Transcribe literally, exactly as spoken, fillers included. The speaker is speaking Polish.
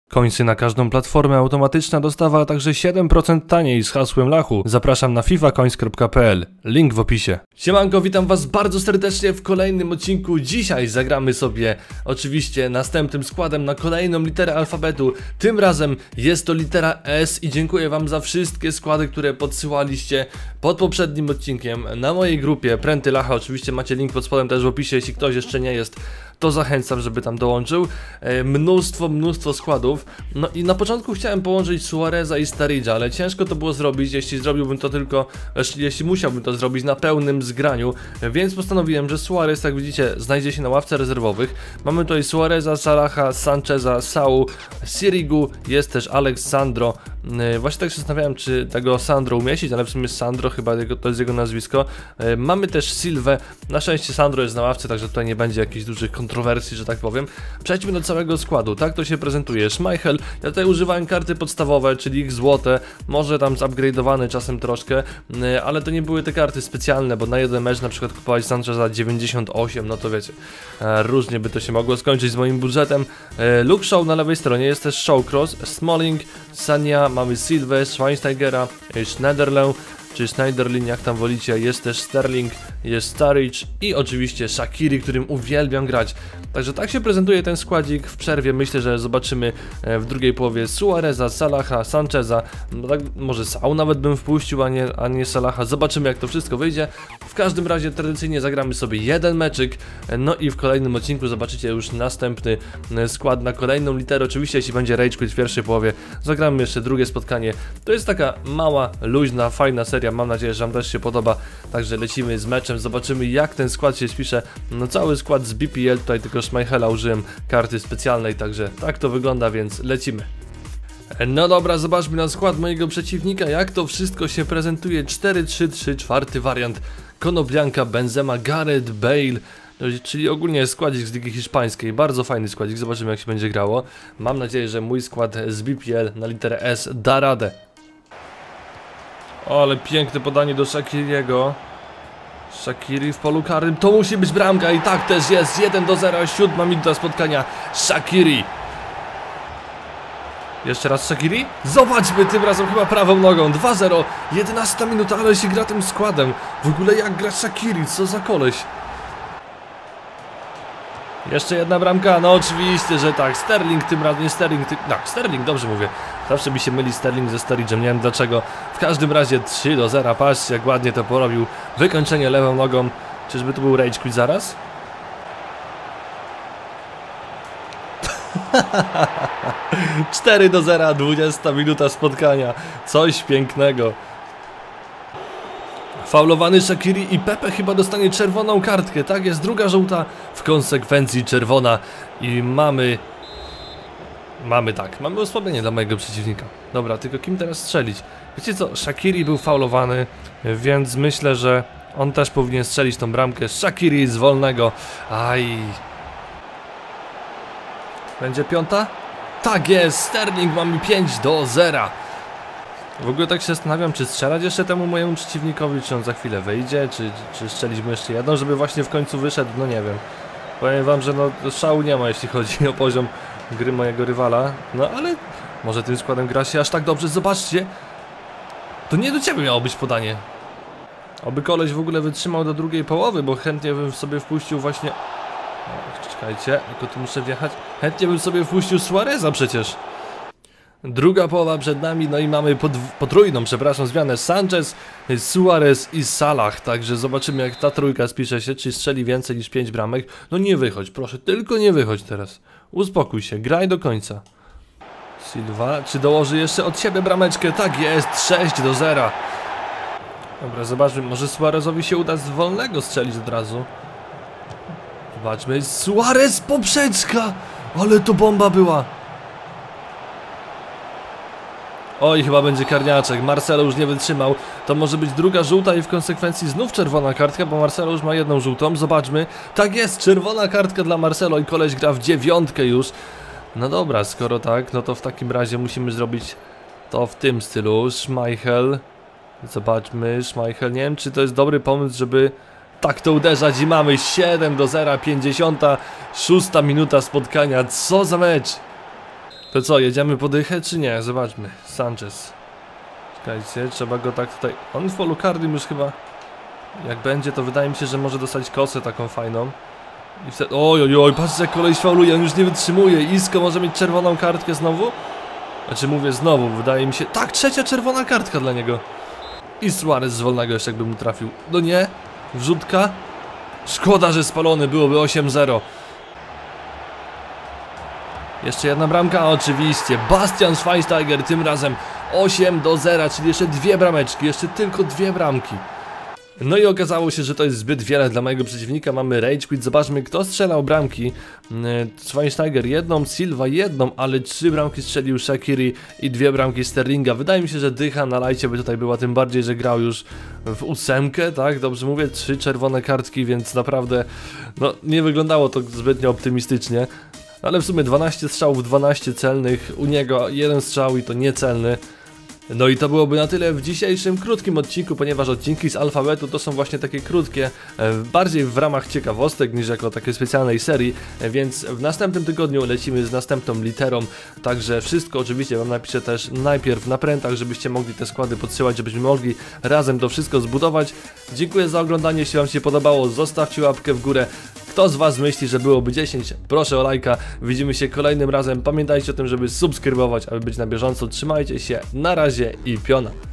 Końcy na każdą platformę, automatyczna dostawa, a także siedem procent taniej z hasłem Lachu. Zapraszam na fifa coins kropka p l. Link w opisie. Siemanko, witam was bardzo serdecznie w kolejnym odcinku. Dzisiaj zagramy sobie oczywiście następnym składem na kolejną literę alfabetu. Tym razem jest to litera S i dziękuję wam za wszystkie składy, które podsyłaliście pod poprzednim odcinkiem na mojej grupie Pręty Lacha. Oczywiście macie link pod spodem też w opisie, jeśli ktoś jeszcze nie jest, to zachęcam, żeby tam dołączył. E, mnóstwo, mnóstwo składów. No i na początku chciałem połączyć Suareza i Sturridge'a, ale ciężko to było zrobić, jeśli zrobiłbym to tylko, jeśli, jeśli musiałbym to zrobić na pełnym zgraniu, więc postanowiłem, że Suarez, jak widzicie, znajdzie się na ławce rezerwowych. Mamy tutaj Suareza, Salaha, Sancheza, Sau, Sirigu, jest też Alex Sandro. E, właśnie tak się zastanawiałem, czy tego Sandro umieścić, ale w sumie Sandro chyba jego, to jest jego nazwisko. E, mamy też Silvę, na szczęście Sandro jest na ławce, także tutaj nie będzie jakichś dużych kontrowersji, że tak powiem. Przejdźmy do całego składu, tak to się prezentuje. Schmeichel, ja tutaj używałem karty podstawowe, czyli ich złote, może tam zupgrade'owane czasem troszkę, ale to nie były te karty specjalne, bo na jeden mecz na przykład kupować Sancheza dziewięćdziesiąt osiem, no to wiecie, różnie by to się mogło skończyć z moim budżetem. Luke Shaw na lewej stronie, jest też Shawcross, Smalling, Sania, mamy Silvę, Schweinsteigera, Schneiderlin, czy Schneiderlin, jak tam wolicie, jest też Sterling, jest Sturridge i oczywiście Shaqiri, którym uwielbiam grać. Także tak się prezentuje ten składzik w przerwie. Myślę, że zobaczymy w drugiej połowie Suareza, Salaha, Sancheza, no tak, może Sau nawet bym wpuścił, a nie, a nie Salaha. Zobaczymy, jak to wszystko wyjdzie. W każdym razie tradycyjnie zagramy sobie jeden meczyk, no i w kolejnym odcinku zobaczycie już następny skład na kolejną literę. Oczywiście, jeśli będzie Rage Quit w pierwszej połowie, zagramy jeszcze drugie spotkanie. To jest taka mała, luźna, fajna seria. Mam nadzieję, że wam też się podoba. Także lecimy z meczem, zobaczymy, jak ten skład się spisze. No cały skład z B P L, tutaj tylko Schmeichela użyłem karty specjalnej, także tak to wygląda, więc lecimy. No dobra, zobaczmy na skład mojego przeciwnika, jak to wszystko się prezentuje. cztery trzy trzy, czwarty wariant. Konoplyanka, Benzema, Gareth Bale, czyli ogólnie składzik z Ligi Hiszpańskiej. Bardzo fajny składzik, zobaczymy, jak się będzie grało. Mam nadzieję, że mój skład z B P L na literę S da radę. O, ale piękne podanie do Shaqiriego. Shaqiri w polu karnym, to musi być bramka i tak też jest, jeden do zera, siódma minuta spotkania, Shaqiri. Jeszcze raz Shaqiri, zobaczmy, tym razem chyba prawą nogą, dwa zero, jedenasta minuta, ale się gra tym składem. W ogóle jak gra Shaqiri, co za koleś. Jeszcze jedna bramka, no oczywiście, że tak, Sterling tym razem, nie Sterling, ty... tak, Sterling, dobrze mówię. Zawsze mi się myli Sterling ze Sturridge'em, nie wiem dlaczego. W każdym razie trzy do zera, patrzcie jak ładnie to porobił. Wykończenie lewą nogą. Czyżby to był Rage Quit zaraz? cztery do zera, dwudziesta minuta spotkania. Coś pięknego. Faulowany Shaqiri i Pepe chyba dostanie czerwoną kartkę. Tak jest, druga żółta, w konsekwencji czerwona. I mamy... Mamy tak, mamy osłabienie dla mojego przeciwnika. Dobra, tylko kim teraz strzelić? Wiecie co, Shaqiri był faulowany, więc myślę, że on też powinien strzelić tą bramkę. Shaqiri z wolnego. Aj. Będzie piąta? Tak jest, Sterling, mamy pięć do zera. W ogóle tak się zastanawiam, czy strzelać jeszcze temu mojemu przeciwnikowi, czy on za chwilę wyjdzie, czy, czy strzelić mu jeszcze jedną, żeby właśnie w końcu wyszedł, no nie wiem. Powiem wam, że no szału nie ma, jeśli chodzi o poziom gry mojego rywala, no ale może tym składem gra się aż tak dobrze. Zobaczcie, to nie do ciebie miało być podanie. Oby koleś w ogóle wytrzymał do drugiej połowy, bo chętnie bym sobie wpuścił właśnie... O, czekajcie, tylko tu muszę wjechać. Chętnie bym sobie wpuścił Suareza przecież. Druga połowa przed nami, no i mamy potrójną, przepraszam, zmianę. Sanchez, Suarez i Salah, także zobaczymy, jak ta trójka spisze się, czy strzeli więcej niż pięć bramek. No nie wychodź, proszę, tylko nie wychodź teraz. Uspokój się, graj do końca. Silva, czy dołoży jeszcze od siebie brameczkę? Tak jest, sześć do zera. Dobra, zobaczmy, może Suarezowi się uda z wolnego strzelić od razu. Zobaczmy, Suarez, poprzeczka! Ale to bomba była. Oj, chyba będzie karniaczek, Marcelo już nie wytrzymał. To może być druga żółta i w konsekwencji znów czerwona kartka, bo Marcelo już ma jedną żółtą. Zobaczmy, tak jest, czerwona kartka dla Marcelo i koleś gra w dziewiątkę już. No dobra, skoro tak, no to w takim razie musimy zrobić to w tym stylu. Schmeichel, zobaczmy, Schmeichel, nie wiem, czy to jest dobry pomysł, żeby tak to uderzać i mamy siedem do zera, pięćdziesiąta szósta minuta spotkania. Co za mecz! To co, jedziemy po dychę czy nie? Zobaczmy. Sanchez. Czekajcie, trzeba go tak tutaj... On w polu karnym już chyba... Jak będzie, to wydaje mi się, że może dostać kosę taką fajną. I wtedy... Oj, oj, oj, patrzcie jak koleś fauluje, on już nie wytrzymuje. Isco może mieć czerwoną kartkę znowu? Znaczy mówię znowu, wydaje mi się... Tak, trzecia czerwona kartka dla niego. I Suarez z wolnego jeszcze jakby mu trafił. No nie, wrzutka. Szkoda, że spalony, byłoby osiem zero. Jeszcze jedna bramka, oczywiście. Bastian Schweinsteiger tym razem osiem do zera, czyli jeszcze dwie brameczki, jeszcze tylko dwie bramki. No i okazało się, że to jest zbyt wiele dla mojego przeciwnika. Mamy rage quit. Zobaczmy, kto strzelał bramki. Schweinsteiger jedną, Silva jedną, ale trzy bramki strzelił Shaqiri i dwie bramki Sterlinga. Wydaje mi się, że dycha na lajcie by tutaj była, tym bardziej, że grał już w ósemkę, tak? Dobrze mówię, trzy czerwone kartki, więc naprawdę no, nie wyglądało to zbytnio optymistycznie. Ale w sumie dwanaście strzałów, dwanaście celnych, u niego jeden strzał i to niecelny. No i to byłoby na tyle w dzisiejszym krótkim odcinku, ponieważ odcinki z alfabetu to są właśnie takie krótkie, bardziej w ramach ciekawostek niż jako takiej specjalnej serii, więc w następnym tygodniu lecimy z następną literą, także wszystko oczywiście wam napiszę też najpierw na prętach, żebyście mogli te składy podsyłać, żebyśmy mogli razem to wszystko zbudować. Dziękuję za oglądanie, jeśli wam się podobało, zostawcie łapkę w górę. Kto z was myśli, że byłoby dziesięć? Proszę o lajka. Widzimy się kolejnym razem. Pamiętajcie o tym, żeby subskrybować, aby być na bieżąco. Trzymajcie się. Na razie i piona.